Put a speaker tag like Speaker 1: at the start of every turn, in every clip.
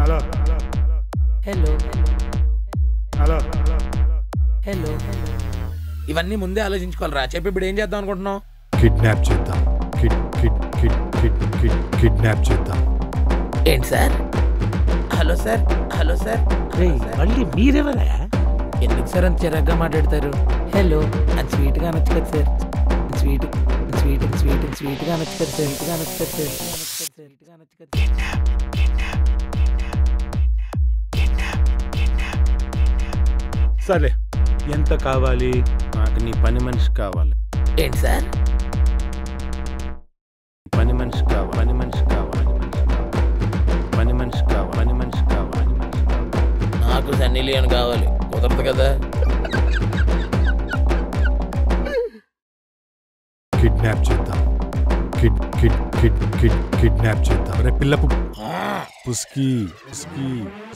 Speaker 1: Hello
Speaker 2: hello
Speaker 1: hello
Speaker 2: hello. ఇవన్నీ ముందే ఆలోచించుకోవాలరా. చెప్పి ఇప్పుడు ఏం చేద్దాం అనుకుంటున్నావు?
Speaker 1: కిడ్నాప్ చేద్దాం. కిడ్నాప్ చేద్దాం.
Speaker 2: ఏంటి sir? Hello sir, hello sir.
Speaker 3: మళ్ళీ మీరెవరా?
Speaker 2: ఎందుకు సార్ అంత చిరాగ్గా మాట్లాడతారు? హలో అని స్వీట్గా అనొచ్చు కదా సార్. స్వీట్ స్వీట్ స్వీట్ స్వీట్గా అనొచ్చు కదా సార్. స్వీట్గా అనొచ్చు కదా సార్.
Speaker 1: సరే, ఎంత కావాలి?
Speaker 3: నాకు నీ పని మనిషి కావాలి.
Speaker 2: ఏంటి సార్?
Speaker 3: పని మనిషి కావాలి. పని మనిషి కావాలి. పని మనిషి కావాలి. పని మనిషి కావాలి.
Speaker 2: నాకు సన్నీ లియోన్ కావాలి. కుదరదు కదా.
Speaker 1: కిడ్నాప్ చేద్దాం. కిడ్నాప్ చేద్దాం. రే పిల్లకు పుస్కి పుస్కి.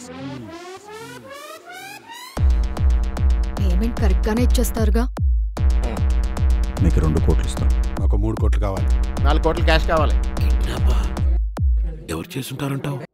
Speaker 4: పేమెంట్ కరెక్ట్ గానే ఇచ్చేస్తారుగా.
Speaker 1: నీకు 2 కోట్లు ఇస్తాం. నాకు 3 కోట్లు కావాలి.
Speaker 3: 4 కోట్లు క్యాష్ కావాలి.
Speaker 2: ఎవరు చేస్తుంటారంటావు?